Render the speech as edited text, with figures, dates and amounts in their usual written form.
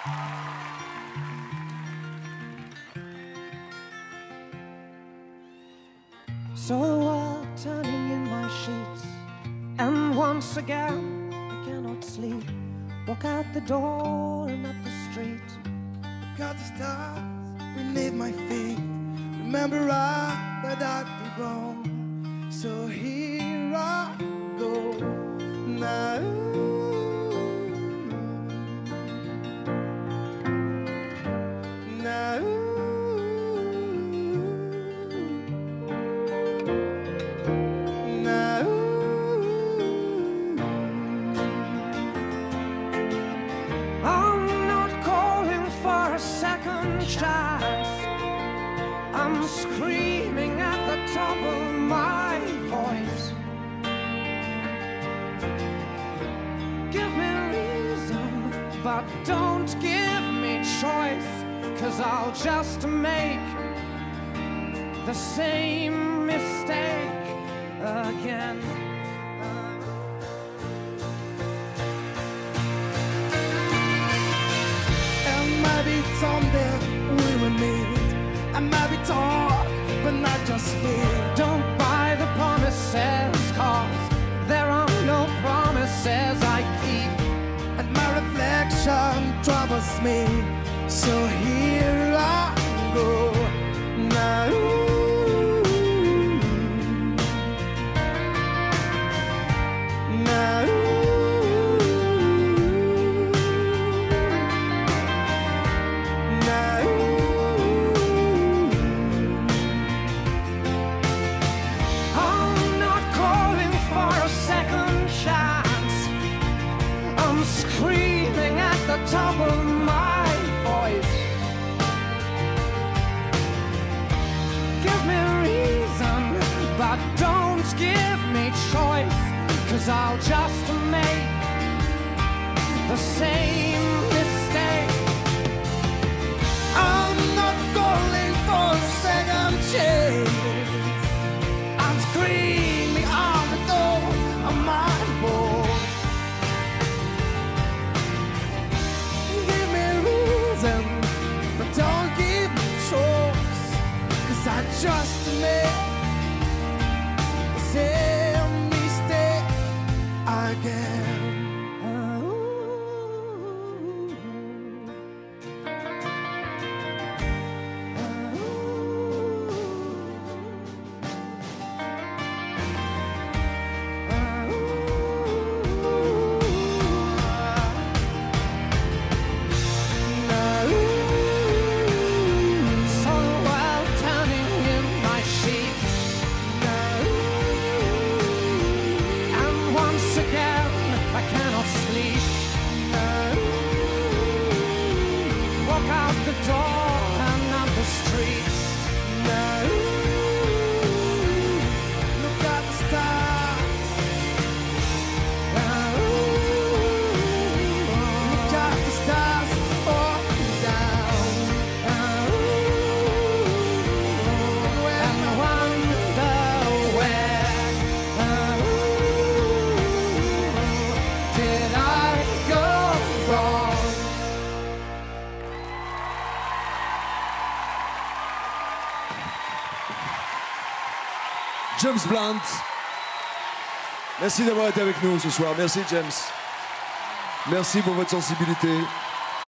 Saw the world turning in my sheets, and once again I cannot sleep. Walk out the door and up the street. Look at the stars beneath my feet. Remember that I'd be wrong. So here I go now. I'm screaming at the top of my voice. Give me reason, but don't give me choice, 'cause I'll just make the same mistake again. And maybe someday we will meet. And maybe talk, but not just speak. Don't buy the promises, 'cause there are no promises I keep. And my reflection troubles me, so here I go now. Now. Screaming at the top of my voice. Give me reason, but don't give me choice, 'cause I'll just make the same mistake. I'm not calling for a second chance. I'm screaming on the door of my home. But don't give me choice, 'cause I just made the same mistake again. James Blunt. Merci d'avoir été avec nous ce soir. Merci James. Merci pour votre sensibilité.